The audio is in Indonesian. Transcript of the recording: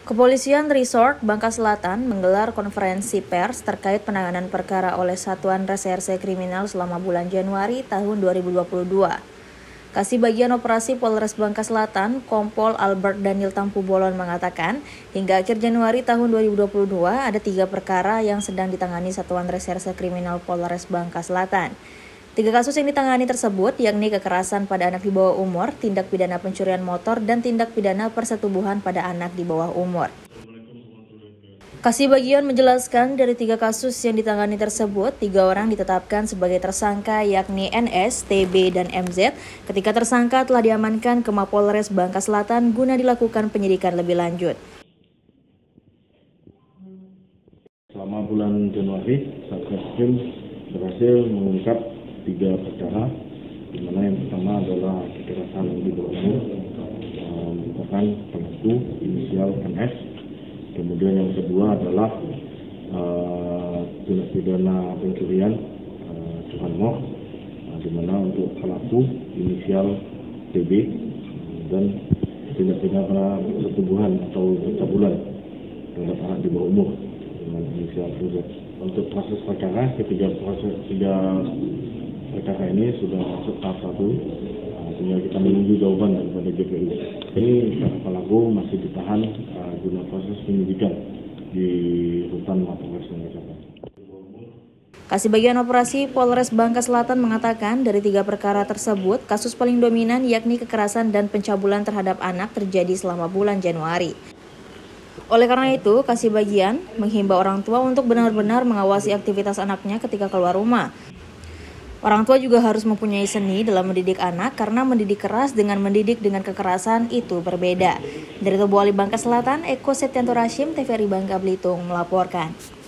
Kepolisian Resort Bangka Selatan menggelar konferensi pers terkait penanganan perkara oleh Satuan Reserse Kriminal selama bulan Januari tahun 2022. Kasih Bagian Operasi Polres Bangka Selatan, Kompol Albert Daniel Tampu Bolon mengatakan, hingga akhir Januari tahun 2022 ada 3 perkara yang sedang ditangani Satuan Reserse Kriminal Polres Bangka Selatan. 3 kasus yang ditangani tersebut yakni kekerasan pada anak di bawah umur, tindak pidana pencurian motor, dan tindak pidana persetubuhan pada anak di bawah umur. Kasih Bagian menjelaskan dari 3 kasus yang ditangani tersebut, 3 orang ditetapkan sebagai tersangka yakni NS, TB, dan MZ. Ketika tersangka telah diamankan ke Mapolres Bangka Selatan guna dilakukan penyidikan lebih lanjut. Selama bulan Januari, Satreskrim berhasil mengungkap 3 perkara, di mana yang pertama adalah kekerasan di bawah umur, merupakan pelaku inisial NS. Kemudian yang kedua adalah tindak pidana pencurian curanmor, di mana untuk pelaku inisial TB, dan tindak pidana persetubuhan atau pencabulan terhadap anak di bawah umur dengan inisial TZ. Untuk proses perkara, tiga perkara ini sudah masuk tahap 1, tinggal kita menunggu jawaban daripada JPU. Ini pelaku masih ditahan guna proses penyidikan di rutan Mapolres Bangka Selatan. Kasih Bagian Operasi Polres Bangka Selatan mengatakan dari 3 perkara tersebut, kasus paling dominan yakni kekerasan dan pencabulan terhadap anak terjadi selama bulan Januari. Oleh karena itu, Kasih Bagian menghimbau orang tua untuk benar-benar mengawasi aktivitas anaknya ketika keluar rumah. Orang tua juga harus mempunyai seni dalam mendidik anak karena mendidik keras dengan mendidik dengan kekerasan itu berbeda. Dari Tobuali Bangka Selatan, Eko Setianto Rashim, TVRI Bangka Belitung melaporkan.